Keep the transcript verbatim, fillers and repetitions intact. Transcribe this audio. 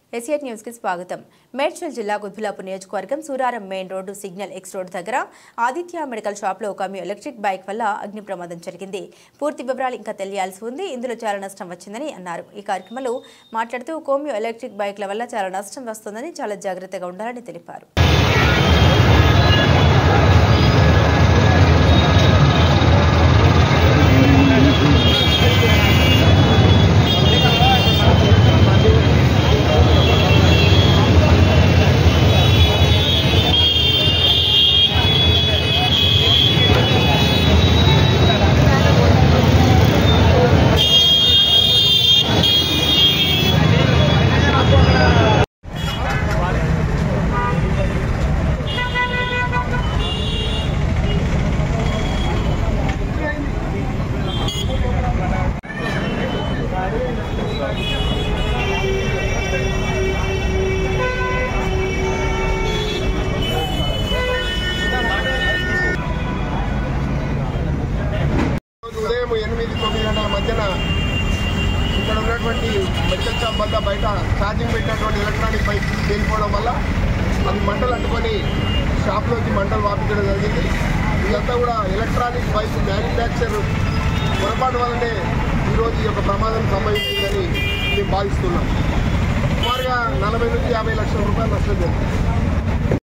ఎస్ఎట్ news కి స్వాగతం. మేడ్చల్ జిల్లా కుత్బుల్లాపూర్ నియోజకవర్గం Suraram main road signal X road దగ్గర ఆదిత్య మెడికల్ షాప్ లో ఒక ఎలక్ట్రిక్ బైక్ వల్ల అగ్ని ప్రమాదం జరిగింది. పూర్తి వివరాలు ఇంకా తెలియాల్సి ఉంది. ఇందులో చాలా నష్టం వచ్చిందని అన్నారు. ఈ కార్యక్రమంలో మాట్లాడుతూ కోమియో ఎలక్ట్రిక్ బైక్ల వల్ల చాలా నష్టం వస్తుందని, చాలా జాగ్రత్తగా ఉండాలని తెలిపారు. ఉదయం ఎనిమిది తొమ్మిది గంటల మధ్యన ఇక్కడ ఉన్నటువంటి మెడికల్ షాప్ వద్ద బయట ఛార్జింగ్ పెట్టినటువంటి ఎలక్ట్రానిక్ బైక్ పేలిపోవడం వల్ల అది మంటలు అంటుకొని షాప్లోకి మంటలు వాపించడం జరిగింది. ఇదంతా కూడా ఎలక్ట్రానిక్ బైక్ మ్యానుఫ్యాక్చర్ పొరపాటు వల్లనే ఈరోజు ఈ యొక్క ప్రమాదం సంభవించిందని మేము భావిస్తున్నాం. సుమారుగా నలభై నుంచి యాభై లక్షల రూపాయలు నష్టం జరిగింది.